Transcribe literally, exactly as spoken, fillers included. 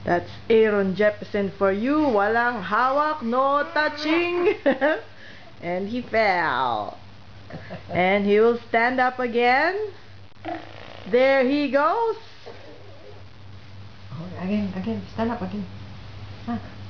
That's Aaron Jefferson for you. Walang hawak, no touching. And he fell. And he will stand up again. There he goes. Oh, again, again, stand up again. Ah.